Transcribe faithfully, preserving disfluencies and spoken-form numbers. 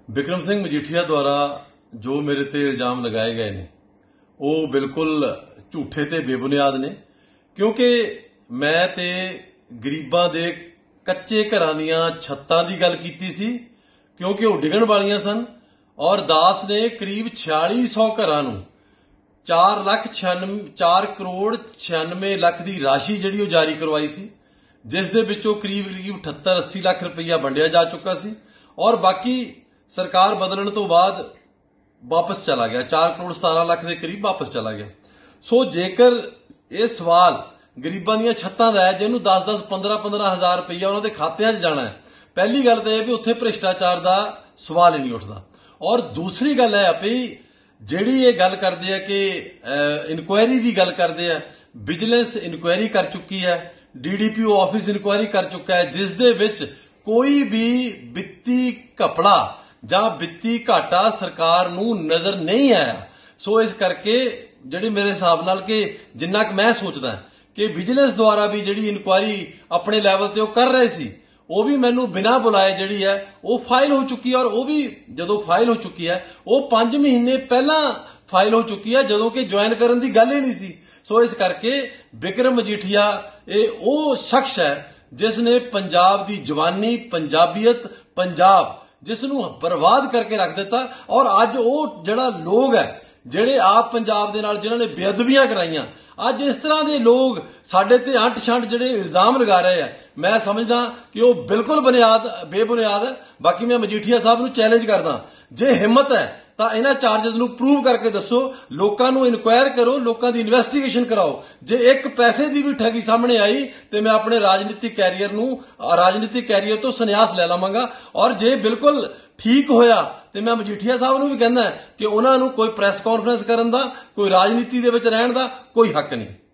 बिक्रम सिंह मजीठिया द्वारा जो मेरे ते इल्जाम लगाए गए ने वो बिल्कुल झूठे ते बेबुनियाद ने, क्योंकि मैं ते गरीबां दे कच्चे घरां दीयां छत्तां दी गल कीती सी, क्योंकि वो डिगण वालियां सन। और दास ने करीब छियाली सौ घरां नूं चार लख छियानवे चार करोड़ छियानवे लख की राशि जिहड़ी जारी करवाई सी, जिस दे विचों करीब करीब अठहत्तर अस्सी लख रुपया वंडिया जा चुका सी और बाकी सरकार बदलण तो बाद वापस चला गया, चार करोड़ सतारह लख के करीब वापस चला गया। सो जेकर यह सवाल गरीबां दीयां छत्तां दा है जिन्होंने दस दस पंद्रह पंद्रह हजार रुपया उन्होंने दे खात्यां 'च जाना है, पहली गल तो यह भी उत्थे भ्रिष्टाचार का सवाल ही नहीं उठता। और दूसरी गल है भी जिहड़ी ये गल करदे है कि इनकुआयरी की गल करदे है, विजिलेंस इनकुआयरी कर चुकी है, डीडीपीओ ऑफिस इनकुआयरी कर चुका है, जिस दे विच कोई भी वित्ती घपला जां वित्ती घाटा सरकार नूं नजर नहीं आया। सो इस करके जिहड़ी मेरे हिसाब नाल कि जिन्ना कि मैं सोचदा कि विजिलेंस द्वारा भी जिहड़ी इनकुआयरी अपने लैवल ते ओह कर रहे सी, वो भी मैनू बिना बुलाए जिहड़ी है वो फाइल हो चुकी है। और वो भी जदों फाइल हो चुकी है वो पांच महीने पहला फाइल हो चुकी है, जदों कि ज्वाइन करन दी गल ही नहीं सी। सो इस करके बिक्रम मजीठिया ये वो शख्स है जिसने पंजाब दी जवानी, पंजाबीयत, पंजाब जिसनू बर्बाद करके रख दिता। और अज वो जिहड़ा लोग है जिहड़े आप पंजाब दे नाल जिन्हां ने बेअदबियां कराईयां, अज इस तरह के लोग साडे ते अंट छंट जिहड़े इल्जाम लगा रहे हैं, मैं समझदा कि वो बिल्कुल बुनियाद बेबुनियाद है। बाकी मैं मजीठिया साहब नूं चैलेंज करदा, जे हिम्मत है तो इन्हां चार्जेस नूं प्रूव करके दसो, लोकां नूं इनक्वायर करो, लोकां दी इन्वेस्टिगेशन कराओ। जे एक पैसे की भी ठगी सामने आई तो मैं अपने राजनीतिक कैरियर नूं राजनीतिक कैरियर तो संन्यास ले लवांगा। और जे बिल्कुल ठीक होया तो मैं मजीठिया साहब नूं भी कहना कि उन्हां नूं कोई प्रैस कॉन्फ्रेंस करन दा, कोई राजनीति दे विच रहण दा कोई हक नहीं।